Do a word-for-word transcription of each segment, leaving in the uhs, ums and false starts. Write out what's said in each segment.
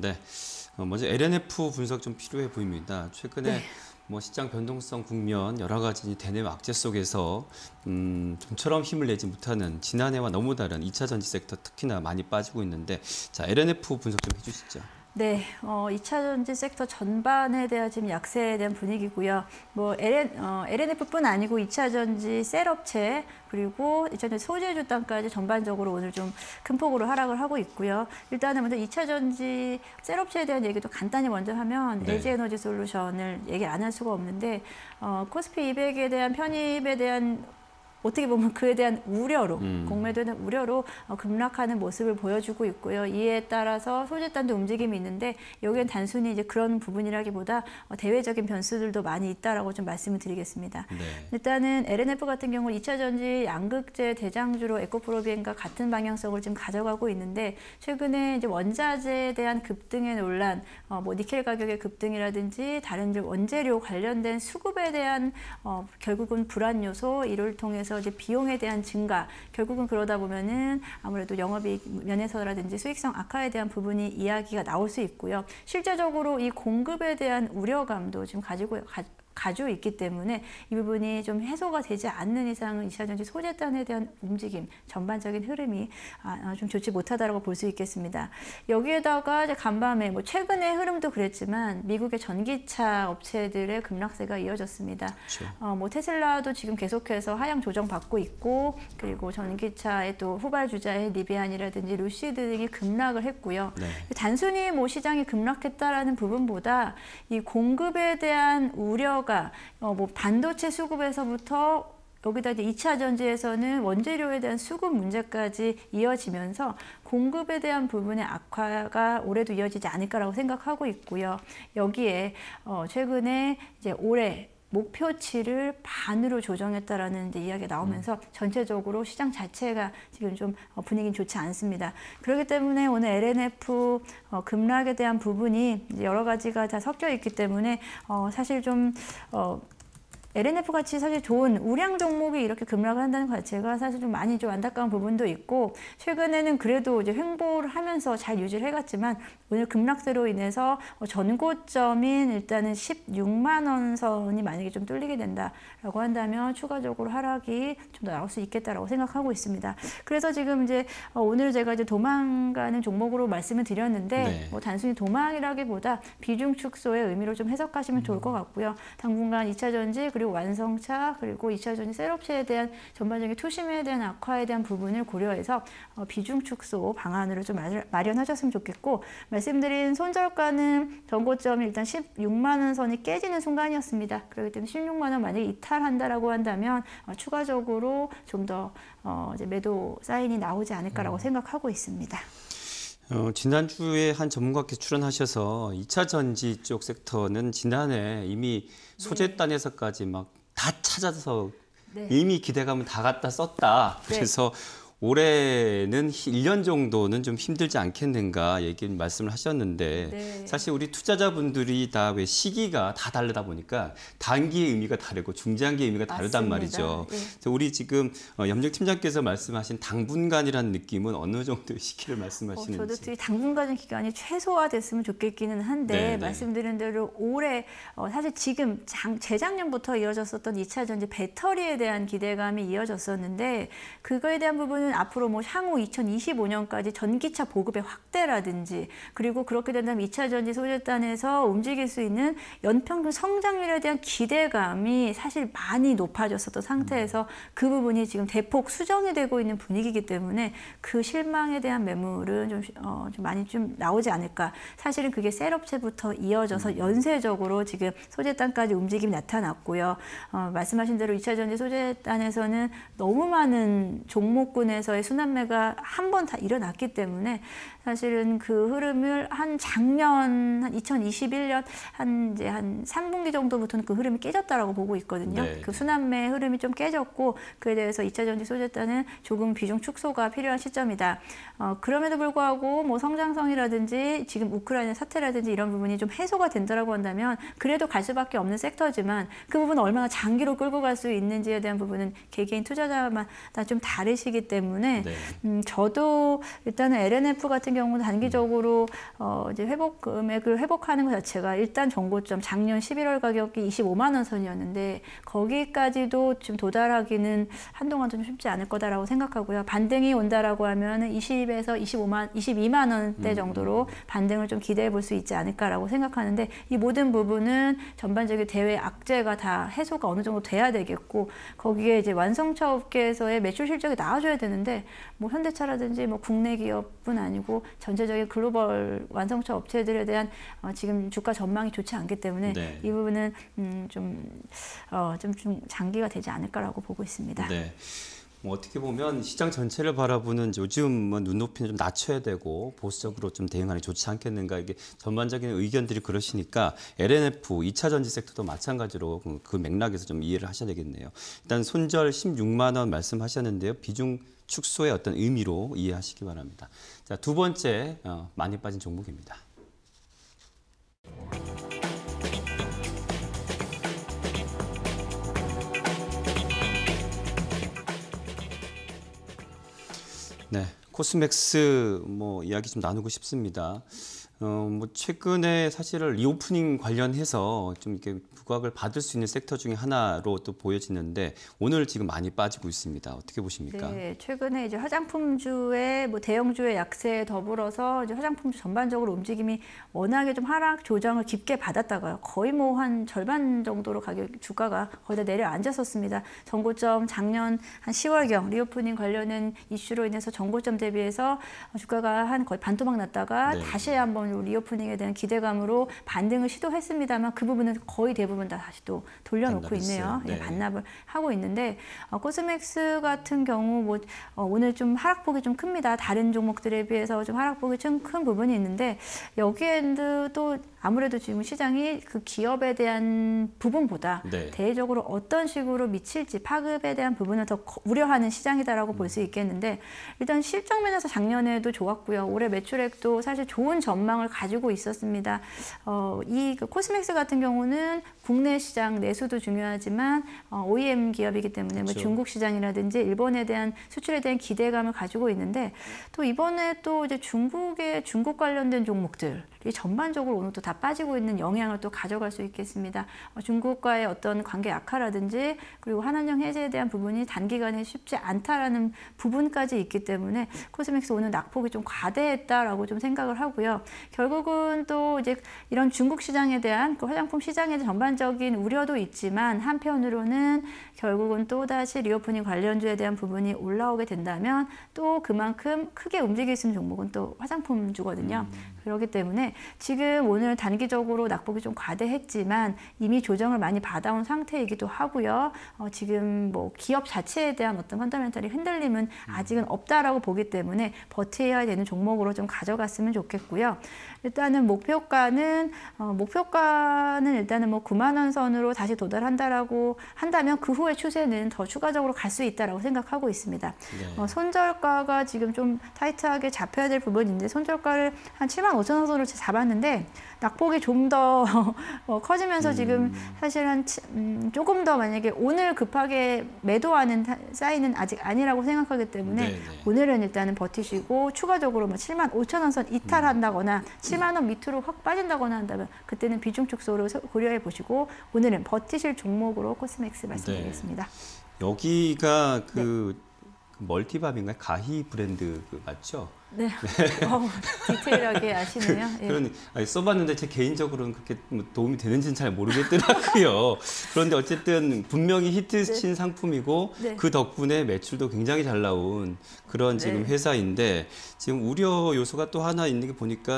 네, 어, 먼저 엘엔에프 분석 좀 필요해 보입니다. 최근에 네. 뭐 시장 변동성 국면 여러 가지 대내외 악재 속에서 음, 좀처럼 힘을 내지 못하는 지난해와 너무 다른 이 차 전지 섹터 특히나 많이 빠지고 있는데, 자 엘엔에프 분석 좀 해주시죠. 네, 어, 이 차 전지 섹터 전반에 대한 지금 약세에 대한 분위기고요. 뭐 엘엔, 어, 엘엔에프뿐 아니고 이 차 전지 셀업체 그리고 이 차 전지 소재주 땅까지 전반적으로 오늘 좀 큰 폭으로 하락을 하고 있고요. 일단은 먼저 이 차 전지 셀업체에 대한 얘기도 간단히 먼저 하면 네. 에이지에너지 솔루션을 얘기 안 할 수가 없는데 어, 코스피 이백에 대한 편입에 대한 어떻게 보면 그에 대한 우려로, 음. 공매도에 대한 우려로 급락하는 모습을 보여주고 있고요. 이에 따라서 소재단도 움직임이 있는데 여기엔 단순히 이제 그런 부분이라기보다 대외적인 변수들도 많이 있다라고 좀 말씀을 드리겠습니다. 네. 일단은 엘엔에프 같은 경우 이 차 전지 양극재 대장주로 에코프로비엔과 같은 방향성을 지금 가져가고 있는데, 최근에 이제 원자재에 대한 급등의 논란, 어, 뭐 니켈 가격의 급등이라든지 다른 이제 원재료 관련된 수급에 대한 어, 결국은 불안 요소, 이를 통해서 이제 비용에 대한 증가, 결국은 그러다 보면은 아무래도 영업이익 면에서라든지 수익성 악화에 대한 부분이 이야기가 나올 수 있고요. 실제적으로 이 공급에 대한 우려감도 지금 가지고 가, 가지고 있기 때문에 이 부분이 좀 해소가 되지 않는 이상은 이 차 전지 소재단에 대한 움직임, 전반적인 흐름이 아, 좀 좋지 못하다라고 볼 수 있겠습니다. 여기에다가 이제 간밤에 뭐 최근의 흐름도 그랬지만 미국의 전기차 업체들의 급락세가 이어졌습니다. 그렇죠. 어, 뭐 테슬라도 지금 계속해서 하향 조정 받고 있고, 그리고 전기차의 또 후발주자의 리비안이라든지 루시드 등이 급락을 했고요. 네. 단순히 뭐 시장이 급락했다라는 부분보다 이 공급에 대한 우려 어, 뭐 반도체 수급에서부터 여기다 이제 이 차 전지에서는 원재료에 대한 수급 문제까지 이어지면서 공급에 대한 부분의 악화가 올해도 이어지지 않을까라고 생각하고 있고요. 여기에 어, 최근에 이제 올해 목표치를 반으로 조정했다라는 이제 이야기가 나오면서 전체적으로 시장 자체가 지금 좀 분위기는 좋지 않습니다. 그렇기 때문에 오늘 엘엔에프 어, 급락에 대한 부분이 여러 가지가 다 섞여 있기 때문에 어, 사실 좀 어, 엘엔에프 같이 사실 좋은 우량 종목이 이렇게 급락을 한다는 것 자체가 사실 좀 많이 좀 안타까운 부분도 있고, 최근에는 그래도 이제 횡보를 하면서 잘 유지를 해갔지만 오늘 급락세로 인해서 전고점인 일단은 십육만 원 선이 만약에 좀 뚫리게 된다라고 한다면 추가적으로 하락이 좀 더 나올 수 있겠다라고 생각하고 있습니다. 그래서 지금 이제 오늘 제가 이제 도망가는 종목으로 말씀을 드렸는데 네. 뭐 단순히 도망이라기보다 비중 축소의 의미로 좀 해석하시면 좋을 것 같고요. 당분간 이 차 전지 그리고 완성차 그리고 이 차 전지 셀업체에 대한 전반적인 투심에 대한 악화에 대한 부분을 고려해서 어, 비중 축소 방안으로 좀 마련하셨으면 좋겠고, 말씀드린 손절가는 전고점이 일단 십육만 원 선이 깨지는 순간이었습니다. 그렇기 때문에 십육만 원 만약에 이탈한다라고 한다면 어, 추가적으로 좀 더 어, 이제 매도 사인이 나오지 않을까라고 음. 생각하고 있습니다. 어, 지난주에 한 전문가께서 출연하셔서 이 차 전지 쪽 섹터는 지난해 이미 소재단에서까지 막 다 찾아서 네. 이미 기대감은 다 갖다 썼다. 그래서 네. 올해는 일 년 정도는 좀 힘들지 않겠는가 얘기를 말씀을 하셨는데 네. 사실 우리 투자자분들이 다 왜 시기가 다 다르다 보니까 단기의 의미가 다르고 중장기의 의미가 다르단 맞습니다. 말이죠. 네. 그래서 우리 지금 염정 팀장께서 말씀하신 당분간이라는 느낌은 어느 정도의 시기를 말씀하시는지. 어, 저도 당분간의 기간이 최소화됐으면 좋겠기는 한데 네, 말씀드린 대로 올해 어, 사실 지금 장, 재작년부터 이어졌었던 이 차 전지 배터리에 대한 기대감이 이어졌었는데 그거에 대한 부분은 앞으로 뭐 향후 이천이십오 년까지 전기차 보급의 확대라든지, 그리고 그렇게 된다면 이 차 전지 소재단에서 움직일 수 있는 연평균 성장률에 대한 기대감이 사실 많이 높아졌었던 상태에서 그 부분이 지금 대폭 수정이 되고 있는 분위기이기 때문에 그 실망에 대한 매물은 좀, 어, 좀 많이 좀 나오지 않을까. 사실은 그게 셀업체부터 이어져서 연쇄적으로 지금 소재단까지 움직임이 나타났고요. 어, 말씀하신 대로 이 차 전지 소재단에서는 너무 많은 종목군에 에서의 순환매가 한 번 다 일어났기 때문에 사실은 그 흐름을 한 작년 한 이천이십일 년 한 이제 한 삼 분기 정도부터는 그 흐름이 깨졌다라고 보고 있거든요. 네. 그 순환매 흐름이 좀 깨졌고 그에 대해서 이 차 전지 소재단은 조금 비중 축소가 필요한 시점이다. 어, 그럼에도 불구하고 뭐 성장성이라든지 지금 우크라이나 사태라든지 이런 부분이 좀 해소가 된다라고 한다면 그래도 갈 수밖에 없는 섹터지만 그 부분을 얼마나 장기로 끌고 갈 수 있는지에 대한 부분은 개개인 투자자마다 좀 다르시기 때문에 때문에 네. 음, 저도 일단은 엘엔에프 같은 경우는 단기적으로 어, 이제 회복 금액을 회복하는 것 자체가 일단 정고점 작년 십일월 가격이 이십오만 원 선이었는데 거기까지도 지금 도달하기는 한동안 좀 쉽지 않을 거다라고 생각하고요. 반등이 온다라고 하면 이십에서 이십오만, 이십이만 원대 정도로 반등을 좀 기대해 볼 수 있지 않을까라고 생각하는데 이 모든 부분은 전반적인 대외 악재가 다 해소가 어느 정도 돼야 되겠고 거기에 이제 완성차 업계에서의 매출 실적이 나와줘야 되는데 뭐 현대차라든지 뭐 국내 기업뿐 아니고 전체적인 글로벌 완성차 업체들에 대한 어 지금 주가 전망이 좋지 않기 때문에 네. 이 부분은 음 좀 어 좀 좀 장기가 되지 않을까라고 보고 있습니다. 네. 뭐 어떻게 보면 시장 전체를 바라보는 요즘은 눈높이는 좀 낮춰야 되고 보수적으로 좀 대응하는 게 좋지 않겠는가 이게 전반적인 의견들이 그러시니까 엘엔에프 이차 전지 섹터도 마찬가지로 그 맥락에서 좀 이해를 하셔야 되겠네요. 일단 손절 십육만 원 말씀하셨는데요. 비중 축소의 어떤 의미로 이해하시기 바랍니다. 자, 두 번째 어, 많이 빠진 종목입니다. 네, 코스맥스 뭐 이야기 좀 나누고 싶습니다. 어, 뭐 최근에 사실은 리오프닝 관련해서 좀 이렇게 부각을 받을 수 있는 섹터 중에 하나로 또 보여지는데 오늘 지금 많이 빠지고 있습니다. 어떻게 보십니까? 네, 최근에 이제 화장품주의 뭐 대형주의 약세에 더불어서 이제 화장품주 전반적으로 움직임이 워낙에 좀 하락 조정을 깊게 받았다가요. 거의 뭐 한 절반 정도로 가격 주가가 거의 다 내려앉았었습니다. 전고점 작년 한 시월경 리오프닝 관련된 이슈로 인해서 전고점 대비해서 주가가 한 거의 반토막 났다가 네. 다시 한번 리오프닝에 대한 기대감으로 반등을 시도했습니다만 그 부분은 거의 대부분 다 다시 또 돌려놓고 반납했어요. 있네요. 네. 예, 반납을 하고 있는데 어, 코스맥스 같은 경우 뭐 어, 오늘 좀 하락폭이 좀 큽니다. 다른 종목들에 비해서 좀 하락폭이 좀 큰 부분이 있는데 여기에도 또 아무래도 지금 시장이 그 기업에 대한 부분보다 네. 대외적으로 어떤 식으로 미칠지 파급에 대한 부분을 더 우려하는 시장이다라고 음. 볼 수 있겠는데 일단 실적 면에서 작년에도 좋았고요. 올해 매출액도 사실 좋은 전망을 가지고 있었습니다. 어, 이 그 코스맥스 같은 경우는 국내 시장 내수도 중요하지만 어, 오이엠 기업이기 때문에 그렇죠. 뭐 중국 시장이라든지 일본에 대한 수출에 대한 기대감을 가지고 있는데 또 이번에 또 이제 중국의 중국 관련된 종목들 이 전반적으로 오늘 또 다 빠지고 있는 영향을 또 가져갈 수 있겠습니다. 어, 중국과의 어떤 관계 악화라든지 그리고 한한령 해제에 대한 부분이 단기간에 쉽지 않다라는 부분까지 있기 때문에 코스맥스 오늘 낙폭이 좀 과대했다라고 좀 생각을 하고요. 결국은 또 이제 이런 중국 시장에 대한 그 화장품 시장에 대한 전반적인 우려도 있지만 한편으로는 결국은 또 다시 리오프닝 관련주에 대한 부분이 올라오게 된다면 또 그만큼 크게 움직일 수 있는 종목은 또 화장품주거든요. 음. 그렇기 때문에 지금 오늘 단기적으로 낙폭이 좀 과대했지만 이미 조정을 많이 받아온 상태이기도 하고요. 어, 지금 뭐 기업 자체에 대한 어떤 펀더멘털이 흔들림은 아직은 없다라고 보기 때문에 버텨야 되는 종목으로 좀 가져갔으면 좋겠고요. 일단은 목표가는 어, 목표가는 일단은 뭐 구만 원 선으로 다시 도달한다라고 한다면 그 후에 추세는 더 추가적으로 갈 수 있다라고 생각하고 있습니다. 네. 어, 손절가가 지금 좀 타이트하게 잡혀야 될 부분인데 손절가를 한 칠만 오천 원 선으로 잡았는데 낙폭이 좀 더 어, 커지면서 음. 지금 사실 한 음, 조금 더 만약에 오늘 급하게 매도하는 사인은 아직 아니라고 생각하기 때문에 네네. 오늘은 일단은 버티시고 추가적으로 뭐 칠만 오천 원 선 이탈한다거나 음. 칠만 원 밑으로 확 빠진다거나 한다면 그때는 비중 축소로 고려해 보시고 오늘은 버티실 종목으로 코스맥스 말씀드리겠습니다. 네. 여기가 그, 네. 그 멀티밥인가요? 가히 브랜드 그 맞죠? 네. 네. 어, 디테일하게 아시네요. 예. 그런 아니, 써봤는데 제 개인적으로는 그렇게 뭐 도움이 되는지는 잘 모르겠더라고요. 그런데 어쨌든 분명히 히트친 네. 상품이고 네. 그 덕분에 매출도 굉장히 잘 나온 그런 지금 네. 회사인데 지금 우려 요소가 또 하나 있는 게 보니까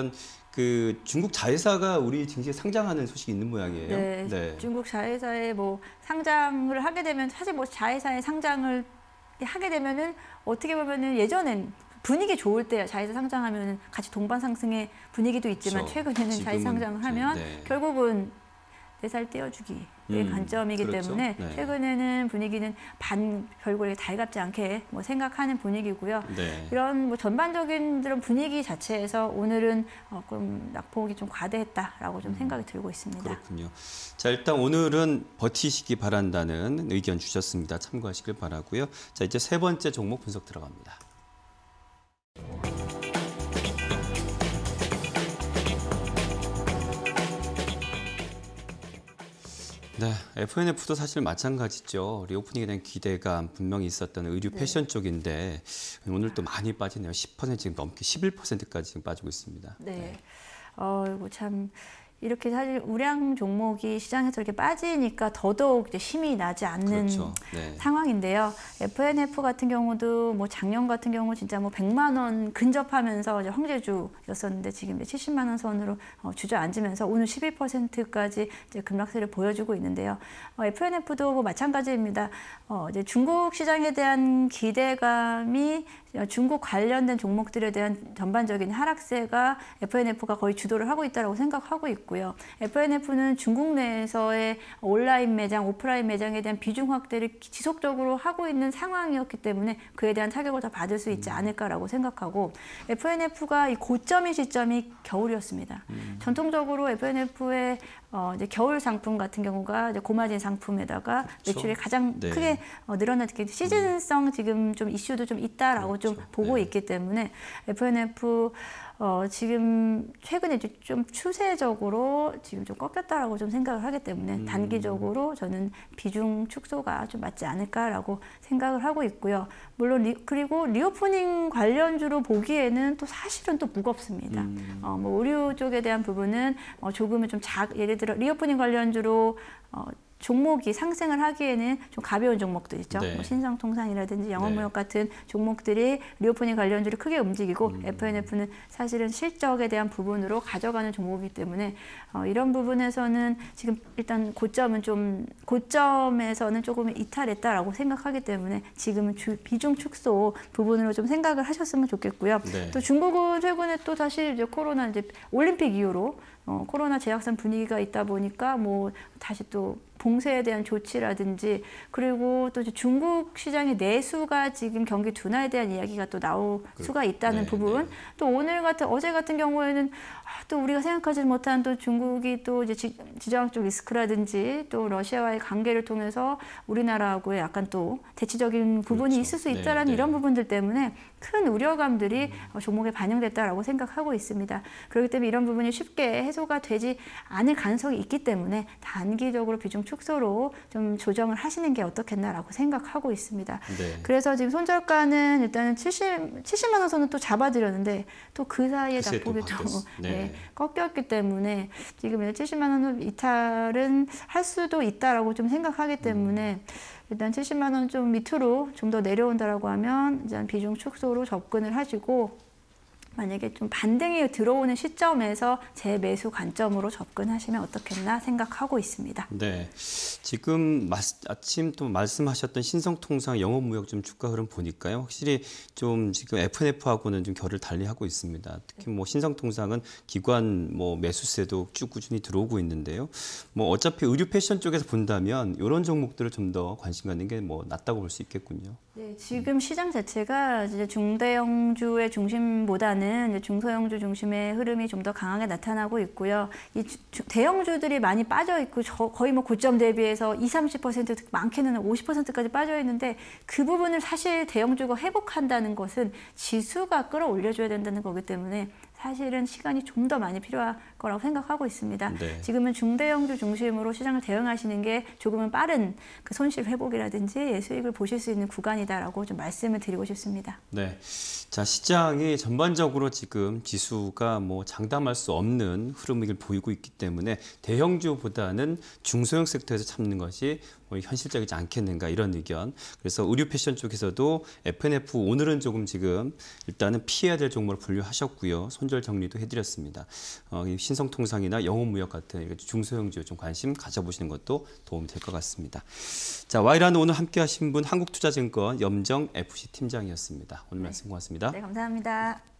그 중국 자회사가 우리 증시에 상장하는 소식이 있는 모양이에요. 네. 네. 중국 자회사에 뭐 상장을 하게 되면 사실 뭐 자회사에 상장을 하게 되면은 어떻게 보면은 예전엔 분위기 좋을 때 자회사 상장하면 같이 동반 상승의 분위기도 있지만 그렇죠. 최근에는 자회사 상장을 하면 네. 결국은 네 살 떼어주기의 음, 관점이기 그렇죠. 때문에 네. 최근에는 분위기는 반 별거 달갑지 않게 뭐 생각하는 분위기고요. 네. 이런 뭐 전반적인 그런 분위기 자체에서 오늘은 어, 좀 낙폭이 좀 과대했다라고 좀 생각이 들고 있습니다. 그렇군요. 자, 일단 오늘은 버티시기 바란다는 의견 주셨습니다. 참고하시길 바라고요. 자, 이제 세 번째 종목 분석 들어갑니다. 네, 에프엔에프도 사실 마찬가지죠. 리오프닝에 대한 기대감 분명히 있었던 의류 패션 네. 쪽인데 오늘 또 많이 빠지네요. 십 퍼센트 지금 넘게 십일 퍼센트까지 지금 빠지고 있습니다. 네, 네. 어, 참 이렇게 사실 우량 종목이 시장에서 이렇게 빠지니까 더더욱 이제 힘이 나지 않는 그렇죠. 네. 상황인데요. 에프엔에프 같은 경우도 뭐 작년 같은 경우 진짜 뭐 백만 원 근접하면서 이제 황제주였었는데 지금 이제 칠십만 원 선으로 어, 주저앉으면서 오늘 십일 퍼센트까지 이제 급락세를 보여주고 있는데요. 어, 에프엔에프도 뭐 마찬가지입니다. 어, 이제 중국 시장에 대한 기대감이 중국 관련된 종목들에 대한 전반적인 하락세가 에프엔에프가 거의 주도를 하고 있다고 생각하고 있고요. 에프엔에프는 중국 내에서의 온라인 매장, 오프라인 매장에 대한 비중 확대를 지속적으로 하고 있는 상황이었기 때문에 그에 대한 타격을 더 받을 수 있지 않을까라고 생각하고 에프엔에프가 이 고점인 시점이 겨울이었습니다. 음. 전통적으로 에프엔에프의 어, 이제 겨울 상품 같은 경우가 이제 고마진 상품에다가 그렇죠. 매출이 가장 네. 크게 어, 늘어나게 시즌성 지금 좀 이슈도 좀 있다라고 그렇죠. 좀 보고 네. 있기 때문에 에프엔에프 어, 지금 최근에 좀 추세적으로 지금 좀 꺾였다라고 좀 생각을 하기 때문에 음. 단기적으로 저는 비중 축소가 좀 맞지 않을까라고 생각을 하고 있고요. 물론 리, 그리고 리오프닝 관련주로 보기에는 또 사실은 또 무겁습니다. 음. 어, 뭐 의류 쪽에 대한 부분은 어, 조금은 좀 작, 예를 들어 리오프닝 관련주로 어, 종목이 상승을 하기에는 좀 가벼운 종목들 있죠. 네. 뭐 신성통상이라든지 영업무역 네. 같은 종목들이 리오프닝 관련주를 크게 움직이고 음. 에프엔에프는 사실은 실적에 대한 부분으로 가져가는 종목이기 때문에 어, 이런 부분에서는 지금 일단 고점은 좀 고점에서는 조금 이탈했다라고 생각하기 때문에 지금은 주, 비중 축소 부분으로 좀 생각을 하셨으면 좋겠고요. 네. 또 중국은 최근에 또 다시 이제 코로나 이제 올림픽 이후로 어, 코로나 재확산 분위기가 있다 보니까 뭐 다시 또 봉쇄에 대한 조치라든지 그리고 또 이제 중국 시장의 내수가 지금 경기 둔화에 대한 이야기가 또 나올 그, 수가 있다는 네, 부분 네. 또 오늘 같은 어제 같은 경우에는 아, 또 우리가 생각하지 못한 또 중국이 또 이제 지, 지정학적 리스크라든지 또 러시아와의 관계를 통해서 우리나라하고의 약간 또 대치적인 부분이 그렇죠. 있을 수 있다라는 네, 이런 네. 부분들 때문에 큰 우려감들이 음. 종목에 반영됐다라고 생각하고 있습니다. 그렇기 때문에 이런 부분이 쉽게 해소가 되지 않을 가능성이 있기 때문에 단기적으로 비중 축소로 좀 조정을 하시는 게 어떻겠나라고 생각하고 있습니다. 네. 그래서 지금 손절가는 일단은 칠십, 칠십만 원 선은 또 잡아드렸는데 또 그 사이에 낙폭이 또, 또 네. 네, 꺾였기 때문에 지금 칠십만 원 이탈은 할 수도 있다라고 좀 생각하기 때문에 음. 일단 칠십만 원 좀 밑으로 좀 더 내려온다라고 하면 이제 비중 축소로 접근을 하시고 만약에 좀 반등이 들어오는 시점에서 재매수 관점으로 접근하시면 어떻겠나 생각하고 있습니다. 네, 지금 아침 또 말씀하셨던 신성통상 영업무역 좀 주가 흐름 보니까요, 확실히 좀 지금 에프엔에프하고는 좀 결을 달리하고 있습니다. 특히 뭐 신성통상은 기관 뭐 매수세도 쭉 꾸준히 들어오고 있는데요. 뭐 어차피 의류 패션 쪽에서 본다면 이런 종목들을 좀 더 관심 갖는 게 뭐 낫다고 볼 수 있겠군요. 네, 지금 시장 자체가 이제 중대형주의 중심보다는 이제 중소형주 중심의 흐름이 좀 더 강하게 나타나고 있고요. 이 주, 대형주들이 많이 빠져 있고 저, 거의 뭐 고점 대비해서 이십, 삼십 퍼센트 많게는 오십 퍼센트까지 빠져 있는데 그 부분을 사실 대형주가 회복한다는 것은 지수가 끌어올려줘야 된다는 거기 때문에 사실은 시간이 좀 더 많이 필요할 거라고 생각하고 있습니다. 네. 지금은 중대형주 중심으로 시장을 대응하시는 게 조금은 빠른 그 손실 회복이라든지 수익을 보실 수 있는 구간이다라고 좀 말씀을 드리고 싶습니다. 네, 자 시장이 전반적으로 지금 지수가 뭐 장담할 수 없는 흐름을 보이고 있기 때문에 대형주보다는 중소형 섹터에서 참는 것이 뭐 현실적이지 않겠는가 이런 의견. 그래서 의류 패션 쪽에서도 에프엔에프 오늘은 조금 지금 일단은 피해야 될 종목을 분류하셨고요. 손절 정리도 해드렸습니다. 어, 신성통상이나 영업무역 같은 중소형주 좀 관심 가져보시는 것도 도움이 될 것 같습니다. 자, 와이라는 오늘 함께하신 분 한국투자증권 염정 에프씨 팀장이었습니다. 오늘 말씀 고맙습니다. 네, 감사합니다.